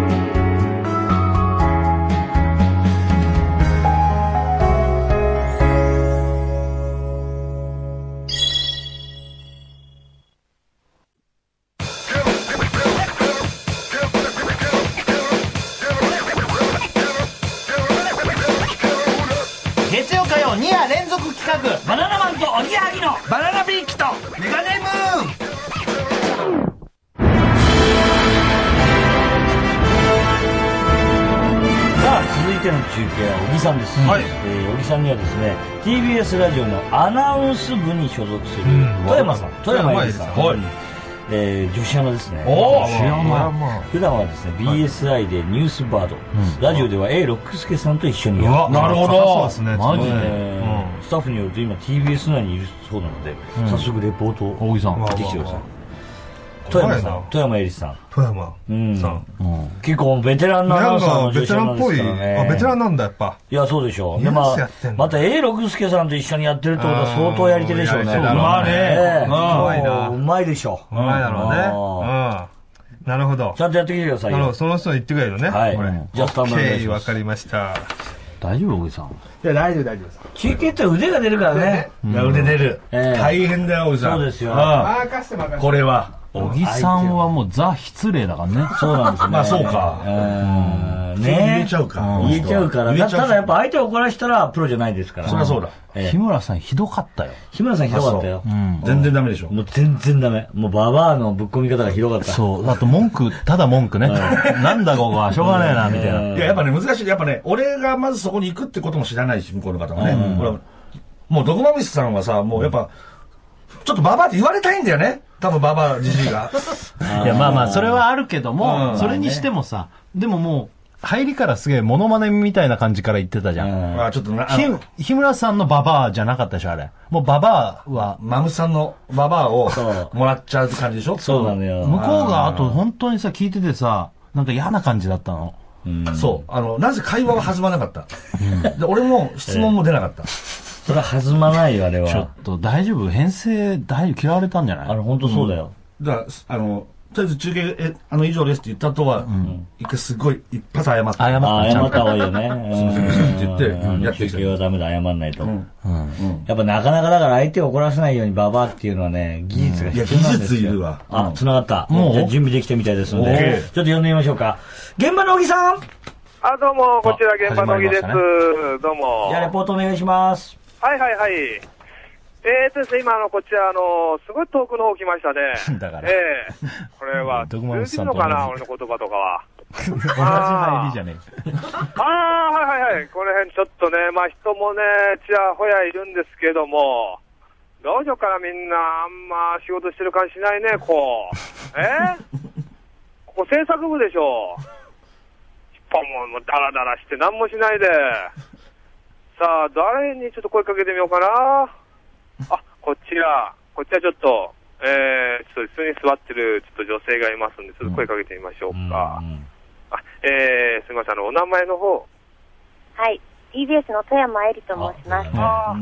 月曜火曜2夜連続企画、 バナナマンとおぎやはぎのバナナビーキとメガネムーン。 さあ続いての中継は小木さんです、 はい小木さんにはですね TBS ラジオのアナウンス部に所属する富山さん、富山恵里さん、 はい女子アナですね。 おー女子アナ。普段はですね BSI でニュースバード、ラジオでは A 六輔さんと一緒にやってなるほど。 そうですね。マジで。 スタッフによると今 TBS 内にいるそうなので、早速レポートを大木さん見てきてください。富山さん、富山恵里さん。 富山さん。 結構ベテランのアナウンサーの女子アナですからね。 あ、ベテランなんだやっぱ。 いや、そうでしょう。 で、 また A 六輔さんと一緒にやってるってことは相当やり手でしょうね。 まあね。 うまいでしょう。 うまいだろうね。なるほど。 ちゃんとやってきてくださいよ。 その人に言ってくれるのね。 はい。じゃあスタンバイお願いします。 わかりました。 大丈夫、小木さん。 いや、大丈夫です。 中継って腕が出るからね。 腕出る。大変だよ、小木さん。 そうですよ。 任せて。 これは。 小木さんはもうザ失礼だからね。 そうなんですね。 まあそうか。 ね言えちゃうか。 言えちゃうから。ただやっぱ相手を怒らしたらプロじゃないですから。 そりゃそうだ。 日村さんひどかったよ。 日村さんひどかったよ。 全然ダメでしょ。 もう全然ダメ。もうババアのぶっ込み方がひどかった。 そう。あとただ文句ね。なんだここはしょうがねえな、みたいな。 いや、やっぱね、難しい。やっぱね、俺がまずそこに行くってことも知らないし、向こうの方はね。もう、ドクマムシさんはさ、もうやっぱ、ちょっとババアって言われたいんだよね。多分ババアじじいが。 いや、まあまあ、それはあるけども、それにしてもさ、でももう、入りからすげえモノマネみたいな感じから言ってたじゃん。 ちょっとな。 日村さんのババアじゃなかったでしょ、あれ。もうババアは。 マムさんのババアをもらっちゃう感じでしょ。 そうなのよ。 向こうが、あと本当にさ、聞いててさ、なんか嫌な感じだったの。 そう。なぜ会話は弾まなかった。で、俺も質問も出なかった。 それは弾まないよ、あれは。 ちょっと大丈夫？編成、嫌われたんじゃない？ 本当そうだよ。 だから、 とりあえず中継、以上ですって言った後は、一回すごい一発謝った。 謝った方がいいよね。 すいませんって言って、やって中継はダメだ、謝んないと。やっぱなかなかだから相手を怒らせないようにババアっていうのはね、技術が必要なんですよ。 技術いるわ。 あ、繋がった。もう準備できてみたいですので、ちょっと呼んでみましょうか。現場の小木さん。 どうも、こちら現場の小木です。どうも。 じゃあ、レポートお願いします。 はいはいはい。ですね、今こちらすごい遠くの方来ましたね。 だから。 これは、通じるのかな、俺の言葉とかは。 同じ入りじゃねえ。 はいはいはい。この辺ちょっとね、まあ人もね、ちらほやいるんですけども、どうしようかな、みんな、あんま仕事してる感じしないね、ここ制作部でしょ。もうダラダラして何もしないで。さあ、誰にちょっと声かけてみようかな。こちらちょっと、ちょっと椅子に座ってるちょっと女性がいますんで、ちょっと声かけてみましょうか。すみません、お名前の方。 はい、TBS の富山えりと申します。 はい、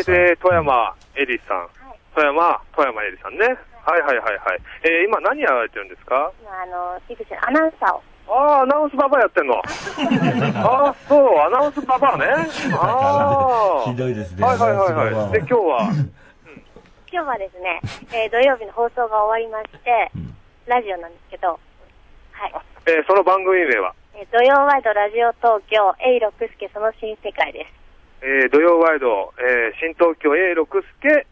富山えりさん。富山えりさんね。はいはいはいはい。今何やられてるんですか？ TBS のアナウンサーを。 アナウンスババアやってんの。そう、アナウンスババアね。 ひどいですね。 はいはいはいはい。で、今日はですね、土曜日の放送が終わりまして、ラジオなんですけど、はい。 その番組名は土曜ワイドラジオ東京 A 六輔その新世界です。 土曜ワイド、新東京 A 六輔、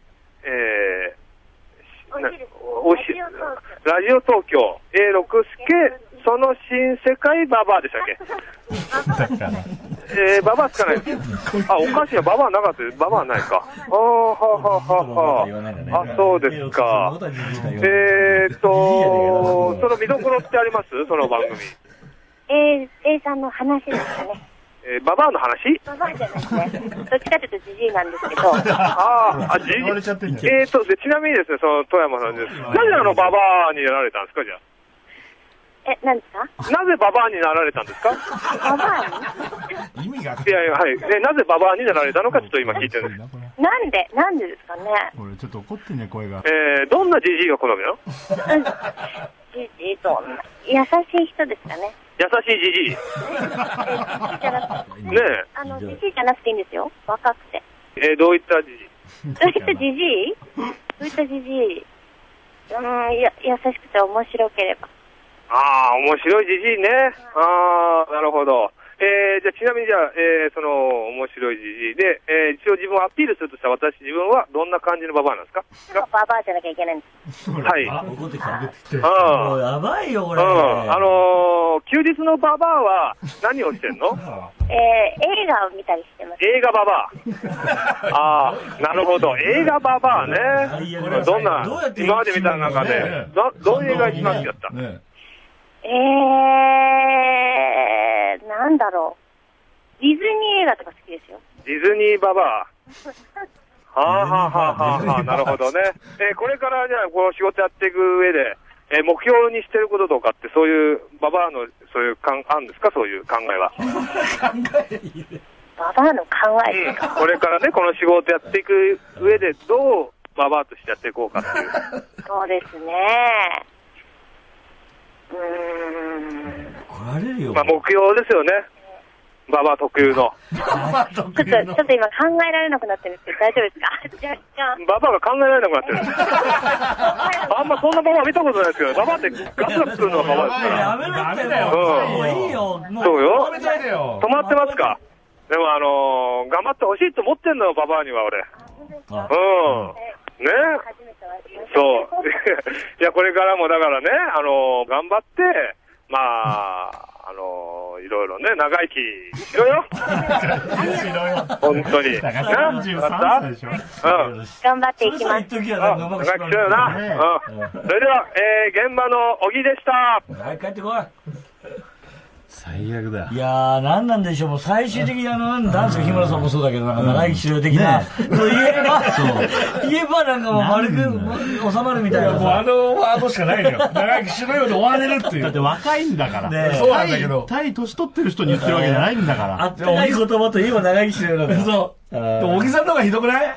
ラジオ東京 A 六輔その新世界ババアでしたっけ？ババアつかないです。おかしいな、ババアなかったです。ババアないか。そうですか。その見どころってあります？その番組。 A さんの話ですかね。 ババアの話？ ババアじゃないですね。どっちかというとジジイなんですけど。 ジジイ。ちなみにですね、その富山さんです。なぜババアになられたんですか、じゃあ。 何ですか？ なぜババアになられたんですか？ ババアに？意味が。いやいや、はい。なぜババアになられたのかちょっと今聞いてるんです。 なんでですかね。 俺ちょっと怒ってんね、声が。 どんなジジイが好みなの？ ジジイと、優しい人ですかね。 優しいジジイ。ねえ。ジジイじゃなくていいんですよ。若くて。 どういったジジイ？ どういったジジイ？どういったジジイ？優しくて面白ければ。 面白いジジイね。なるほど。じゃあちなみにその面白いジジイで、一応自分をアピールするとしたら自分はどんな感じのババアなんですか？ ババアじゃなきゃいけないんです。 はい。 怒ってきた。やばいよ、これ。 休日のババアは何をしてんの？ 映画を見たりしてます。 映画ババア。なるほど。映画ババアね。どんな、今まで見た中で、どういう映画一番好きだった？ なんだろう。ディズニー映画とか好きですよ。 ディズニーババア。なるほどね。これからじゃあ、こう仕事やっていく上で、目標にしてることとかって、そういうババアの、そういうあるんですか？そういう考えは。 ババアの考えですか？ これからね、この仕事やっていく上で、どうババアとしてやっていこうかっていう。 そうですね。 怒られるよ。 目標ですよね。ババア特有の。 ちょっと今考えられなくなってるんですけど、大丈夫ですか？ ババアが考えられなくなってる。あんまそんなババア見たことないですけど、ババアってガツガツするのがババアですから。 やめろってよ。いいよ。 そうよ。止まってますか？でも頑張ってほしいと思ってんのよ、ババアには俺。ね。そう。いや、これからもだからね、頑張って、いろいろね、長生きしろよ。本当に。 33歳でしょ？ 頑張っていきます。 長生きしろよな。それでは、現場の小木でした。 はい、帰ってこい。 最悪だ。 いやー、なんなんでしょう。もう最終的にダンスが日村さんもそうだけど、長生きしろ的な。言えばなんかもう丸く収まるみたいな。 もうワードしかないのよ。長生きしろよで終われるっていう。 だって若いんだから。 そうなんだけど。 対年取ってる人に言ってるわけじゃないんだから。 あったかい言葉といえば長生きしろよだから。 そう。小木さんの方がひどくない？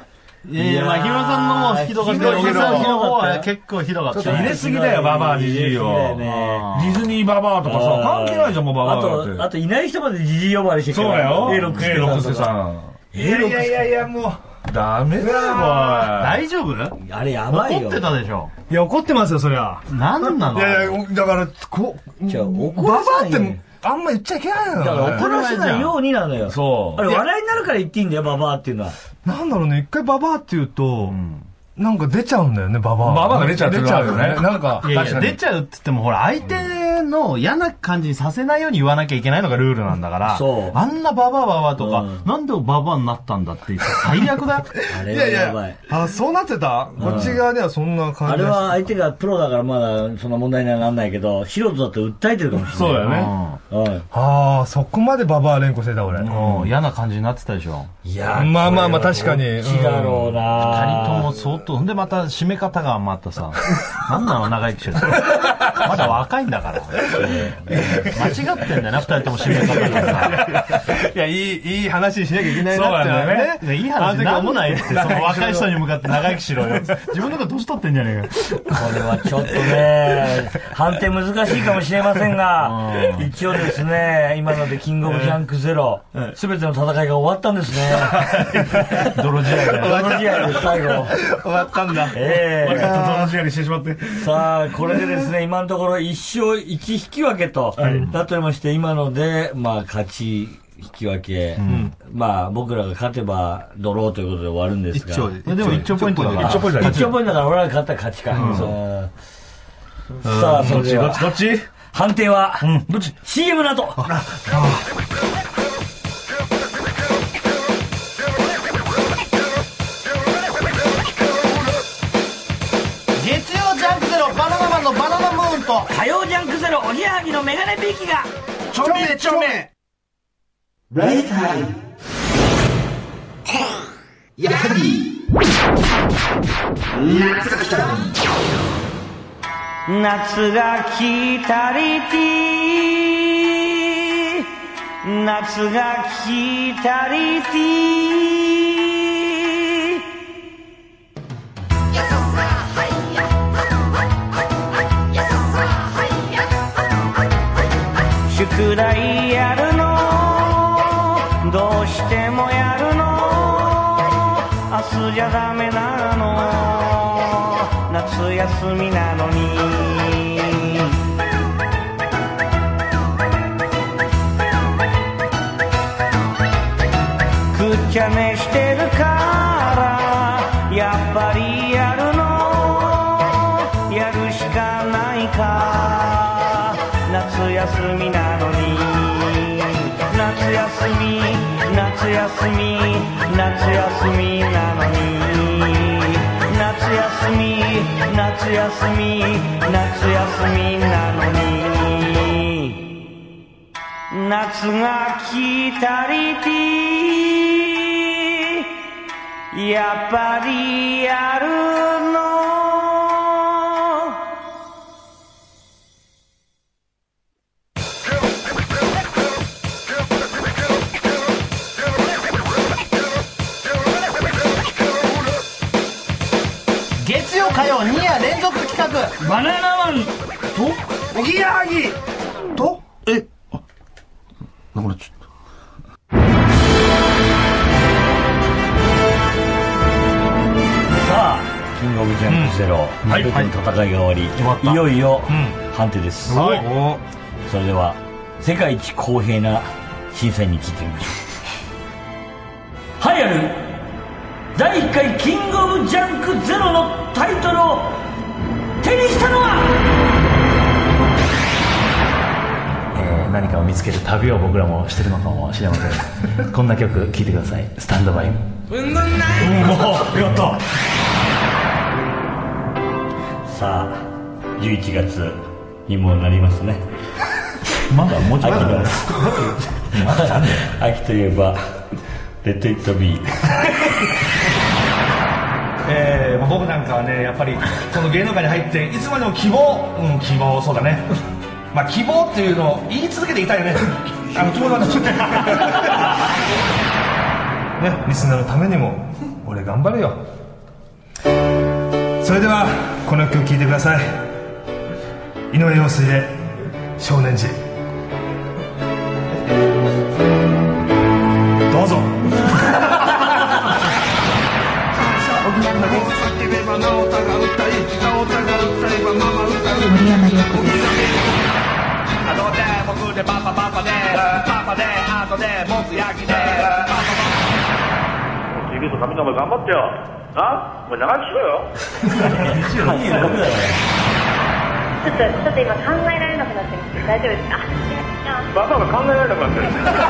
いや、まあ、日村さんのもひどかったけど、小木さんの方は結構ひどかった。 ちょっと入れすぎだよ、ババアじじいよ。ディズニーババアとかさ、関係ないじゃん、もうババアって。 あといない人までじじい呼ばれしてそうだよ。 A6助さん。 いや、もう。 ダメだよ、 大丈夫？ あれやばいよ。 怒ってたでしょ。 いや、怒ってますよ、そりゃ。 なんなの？ いや、だから、ババアって、あんま言っちゃいけないのよ。 だから怒らせないようになのよ。 そう。 あれ笑いになるから言っていいんだよ、ババアっていうのは。 なんだろうね、一回ババアって言うと、なんか出ちゃうんだよね、ババア。 ババアが出ちゃうよね。 なんか。 いや、出ちゃうって言っても、ほら、相手の嫌な感じにさせないように言わなきゃいけないのがルールなんだから、あんなババアとか、なんでババアになったんだって言って最悪だよ。 あれはやばい。 あ、そうなってた？こっち側ではそんな感じ。 あれは相手がプロだからまだそんな問題にはならないけど、素人だと訴えてるかもしれない。 そうだよね。 ああ、そこまでババア連呼してた俺。 嫌な感じになってたでしょ。 いや、 まあ確かに。 違だろうな。 二人とも相当、んでまた締め方がまたさ、なんなの長生きしてる。まだ若いんだから。間違ってんだよな、二人とも締め方がさ。 いや、いい話しなきゃいけないなってね。 いい話なんないって、その若い人に向かって長生きしろよ。自分のこと年取ってんじゃねえか。 これはちょっとね、判定難しいかもしれませんが、一応ですね、今のでキングオブジャンクゼロ、すべての戦いが終わったんですね。 泥試合だよ。 泥試合で最後。 終わったんだ。 泥試合にしてしまって。 さあ、これでですね、今のところ1勝1引き分けとなっておりまして、今ので、まあ、勝ち、引き分け、まあ僕らが勝てばドローということで終わるんですが、 でも一丁ポイントだから、 一丁ポイントだから俺らが勝ったら勝ちか。さあ、それではどっち判定はどっち CM の後。 月曜ジャンクゼロバナナマンのバナナムーンと火曜ジャンクゼロおぎやはぎのメガネビーキがちょめちょめライタイムやはり夏が来た夏が来たりて夏が来たりて宿題やるのどうしてもやるの明日じゃダメなの夏休みなのにくっちゃねしてるからやっぱりやるのやるしかないか夏休みなのに夏休み夏休み夏休みなのに夏休み夏休み夏休みなのに夏が来たりてやっぱりやるの月曜火曜2夜連続企画バナナマンとおぎやはぎとなくなっちゃった。 さあキングオブジャンクゼロ全ての戦いが終わり、いよいよ判定です。それでは世界一公平な審査員に聞いてみましょう。栄えある第1回キングオブジャンクゼロのタイトルを手にしたのは何かを見つける旅を僕らもしてるのかもしれません。こんな曲聴いてください。スタンドバイ。もうやった。 さあ11月にもなりますね。 まだもうちょっと秋といえばレッドイットビー。 僕なんかはねやっぱりこの芸能界に入っていつまでも希望そうだね。まあ希望っていうのを言い続けていたいよね。希望なんだ。 ね、リスナーのためにも俺頑張るよ。それではこの曲聴いてください。井上陽水で少年時。どうぞ。 森山良子です。 あとで僕でパパでパパであとで僕焼きでパパ君と髪の毛頑張ってよ。な、もう長くしろよ。 ちょっと今考えられなくなってますけど大丈夫ですか？ バカが考えられなくなってる。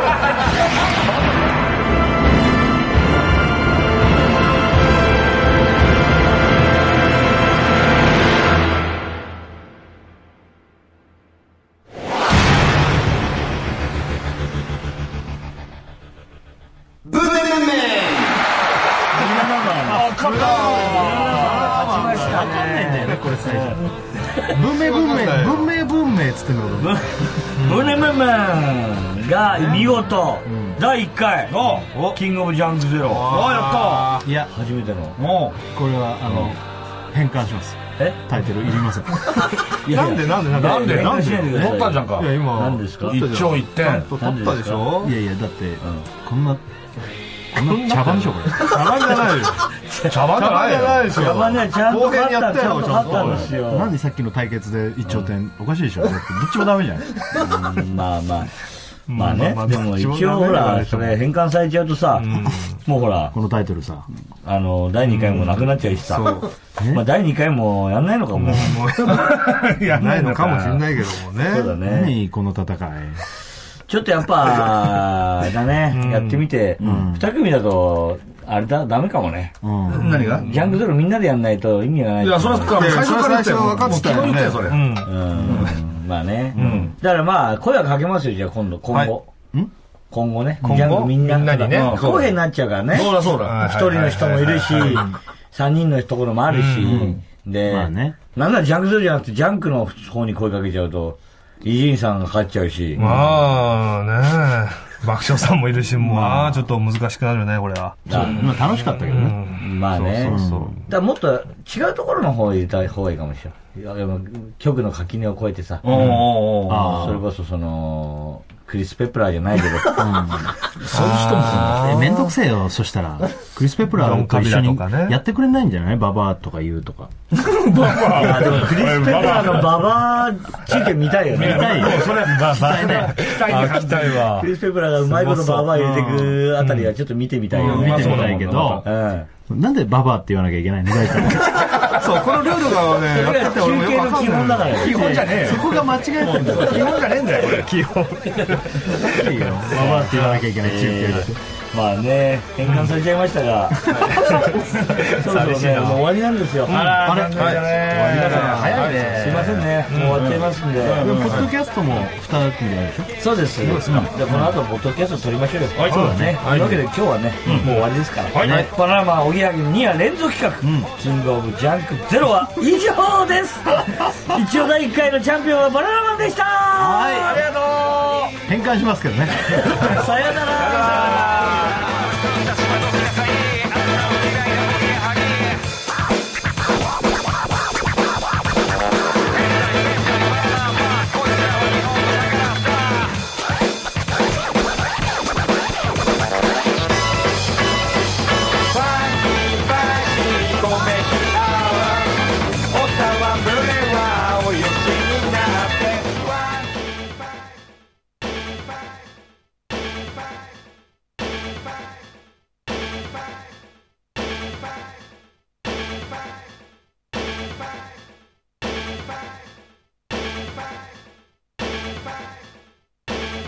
文明っつってんのブネムメンが見事第1回キングオブジャンクゼロ。 やった。いや初めてのこれは変換します。タイトルいりません。 なんで乗ったじゃんか。 いや今何ですか？ 一長一短取ったでしょ。 いやいやだってこんな茶番でしょこれ。 茶番じゃないよ。 茶番じゃないでしょ。 茶番ねちゃんと勝ったやったよ。 んですよ。 なんでさっきの対決で一丁点おかしいでしょ。だってどっちもダメじゃん。 まあね。でも一応ほらそれ変換されちゃうとさ、もうほらこのタイトルさ第2回もなくなっちゃうしさ。まあ第2回もやんないのかも。 やんないのかもしれないけどもね。 そうだね。 何この戦い。 ちょっとやっぱだね、やってみて2組だとあれだ、ダメかもね。 何が？ ジャンクゼロみんなでやんないと意味がない。 いや、それは最初から分かってたよね、それ。 まあね。だからまあ、声はかけますよ、じゃあ今後。今後ね。ジャンクみんなにね。不公平になっちゃうからね。 そうだ。 一人の人もいるし、3人のところもあるし。で、なんならジャンクゼロじゃなくて、ジャンクの方に声かけちゃうと、伊集院さんが勝っちゃうし。 まあね爆笑さんもいるし、まあちょっと難しくなるね、これは。 まあ楽しかったけどね。 まあね。だからもっと違うところの方を入れた方がいいかもしれない。局の垣根を越えてさ。それこそクリス・ペプラーじゃないけど。そういう人もめんどくせえよ、そしたら。クリス・ペプラーと一緒にやってくれないんじゃない？ババアとか言うとか。 いや、でもクリス・ペプラーのババア中継見たいよね。 見たいよ。それは聞きたいわ。 クリス・ペプラーがうまいことババア入れていくあたりはちょっと見てみたいよね。 見てみたいけど。なんでババアって言わなきゃいけないの？大体。 そう、このルールがね、 それが中継の基本だからよ。 基本じゃねえよ。 そこが間違えてんだよ。 基本じゃねえんだよ、これ。 基本。 ババアって言わなきゃいけない中継でしょ。 まあね、変換されちゃいましたが、そうですね、もう終わりなんですよ。 あれ終わりだから早いね。すいませんね、もう終わっちゃいますんで。 ポッドキャストも2組でやるでしょ？ そうです。じゃあこの後ポッドキャスト撮りましょうよ。そうだね。というわけで今日はね、もう終わりですから。パノラマおぎやはぎ2夜連続企画、キングオブジャンクゼロは以上です。一応第1回のチャンピオンはバナナマンでした。 はい、 ありがとう。 変換しますけどね。 さよなら。